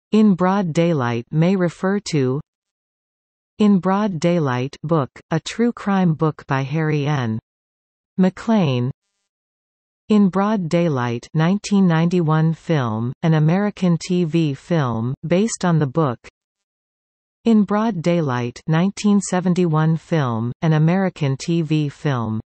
In Broad Daylight may refer to In Broad Daylight book, a true crime book by Harry N. McLean. In Broad Daylight 1991 film, an American TV film, based on the book. In Broad Daylight 1971 film, an American TV film.